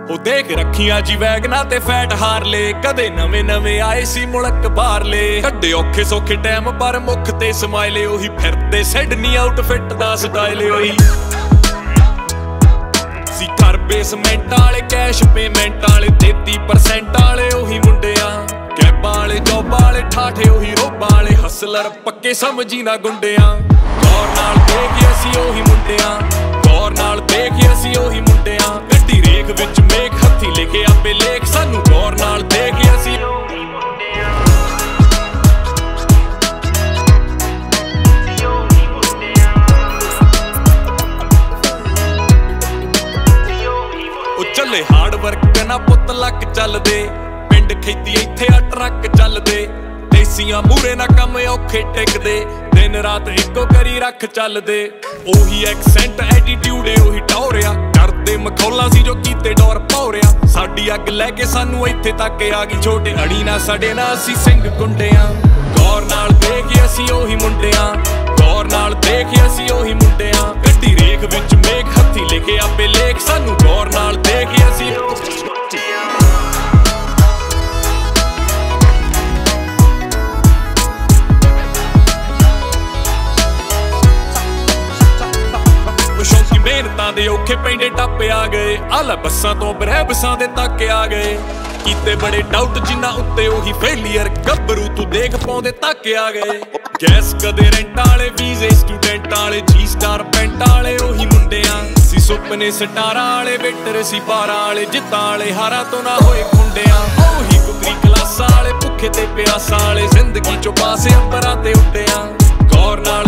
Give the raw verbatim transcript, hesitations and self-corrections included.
ਉਹ ਦੇਖ ਰੱਖੀਆਂ ਜੀ ਵੈਗਨਾ ਤੇ ਫੈਟ ਹਾਰਲੇ, ਕਦੇ ਨਵੇਂ ਨਵੇਂ ਆਏ ਸੀ ਮੁਲਕ ਬਾਹਰਲੇ। ਕੱਢੇ ਔਖੇ ਸੌਖੇ ਟਾਈਮ ਪਰ ਮੁੱਖ ਤੇ ਸਮਾਈਲੇ, ਉਹੀ ਫਿਰਦੇ ਸਿਡਨੀ ਆਊਟਫਿੱਟ ਦਾ ਸਟਾਈਲ ਉਹੀ ਸੀ। ਘਰ ਬੇਸਮੈਂਟ ਵਾਲੇ ਕੈਸ਼ ਪੇਮੈਂਟ ਵਾਲੇ ਤੇਤੀ ਪਰਸੈਂਟ ਵਾਲੇ ਉਹੀ ਮੁੰਡਿਆਂ, ਕੈਬਾਂ ਵਾਲੇ ਜੋਬਾਂ ਵਾਲੇ ਠਾਠੇ ਉਹੀ ਰੋਬਾਂ ਵਾਲੇ ਹਸਲਰ ਪੱਕੇ ਸਮਝੀ ਨਾ ਗੁੰਡਿਆਂ। ਗੌਰ ਨਾਲ ਦੇਖ ਅਸੀਂ ਉਹੀ ਮੁੰਡਿਆਂ, ਗੌਰ ਨਾਲ ਦੇਖ ਅਸੀਂ ਉਹੀ ਮੁੰਡਿਆਂ। ਗੱਡੀ ਰੇਖ ਵਿੱਚ ਮੇਖ ਹੱਥੀ ਲਿਖੇ ਆਪੇ ਲੇਖ, ਸਾਨੂੰ ਗੌਰ ਨਾਲ ਦੇਖ ਅਸੀਂ ਉਹੀ ਮੁੰਡਿਆਂ। ਉਹ ਚੱਲੇ ਹਾਰਡ ਵਰਕ ਨਾ ਪੁੱਤ ਲੱਕ ਚੱਲਦੇ, ਪਿੰਡ ਖੇਤੀ ਇੱਥੇ ਆ ਟਰੱਕ ਚੱਲਦੇ। ਦੇਸੀਆਂ ਮੂਰੇ ਨਾ ਕੰਮ ਔਖੇ ਟਿਕਦੇ, ਦਿਨ ਰਾਤ ਇੱਕੋ ਕਰੀ ਰੱਖ ਚੱਲਦੇ। ਉਹੀ ਐਕਸੈਂਟ ਐਟੀਟਿਊਡ ਏ ਉਹੀ ਟੌਰਿਆ, ਕਰਦੇ ਮਖੌਲਾਂ ਸੀ ਜੋ ਕੀਤੇ ਡੋਰ ਭੌਰਿਆ। ਸਾਡੀ ਅੱਗ ਲੈ ਕੇ ਸਾਨੂੰ ਇੱਥੇ ਤੱਕ ਆ ਗਈ, ਛੋਟੇ ਅੜੀ ਨਾ ਸੜੇ ਨਾ ਅਸੀਂ ਸਿੰਘ ਗੁੰਡਿਆਂ। ਗੌਰ ਨਾਲ ਦੇਖ ਅਸੀਂ ਉਹੀ ਮੁੰਡਿਆਂ, ਗੌਰ ਨਾਲ ਦੇਖ ਅਸੀਂ ਉਹੀ ਮੁੰਡਿਆਂ। ਗੱਡੀ ਰੇਖ ਵਿੱਚ ਮੇਖ ਹੱਥੀ ਲਿਖੇ ਆਪੇ ਲੇਖ, ਸਾਨੂੰ ਗੌਰ ਨਾਲ ਦੇਖ ਅਸੀਂ ਉਹੀ ਮੁੰਡਿਆਂ। ਮਿਹਨਤਾਂ ਦੇ ਔਖੇ ਪੈਂਡੇ ਟੱਪ ਆ ਗਏ, ਆਲਾ ਬੱਸਾਂ ਤੋਂ ਬਰਹਿਬਸਾਂ ਦੇ ਤੱਕ ਆ ਗਏ। ਕੀਤੇ ਬੜੇ ਡਾਊਟ ਜਿਨ੍ਹਾਂ ਉੱਤੇ ਉਹੀ ਫੇਲੀਅਰ, ਗੱਭਰੂ ਤੂੰ ਦੇਖ ਪਾਉਂਦੇ ਤੱਕ ਆ ਗਏ। ਗੈਸ ਕਦੇ ਰੈਂਟਾਂ ਵਾਲੇ ਵੀਜ਼ੇ ਸਟੂਡੈਂਟਾਂ ਵਾਲੇ, ਜੀ ਸਟਾਰ ਪੈਂਟਾਂ ਵਾਲੇ ਉਹੀ ਮੁੰਡਿਆਂ ਸੀ। ਸੁਪਨੇ ਸਟਾਰਾਂ ਵਾਲੇ ਵੇਟਰ ਸੀ ਬਾਰਾਂ ਵਾਲੇ, ਜਿੱਤਾਂ ਵਾਲੇ ਹਾਰਾਂ ਤੋਂ ਨਾ ਹੋਏ ਖੁੰਡਿਆਂ। ਉਹੀ ਕੁਤਰੀ ਕਲਾਸਾਂ ਵਾਲੇ ਭੁੱਖੇ ਤੇ ਪਿਆਸਾਂ ਵਾਲੇ, ਜ਼ਿੰਦਗੀ ਚੋਂ ਪਾਸੇ ਅੰਬਰਾਂ ਤੇ ਉੱਡਿਆਂ। ਗੌਰ ਨਾਲ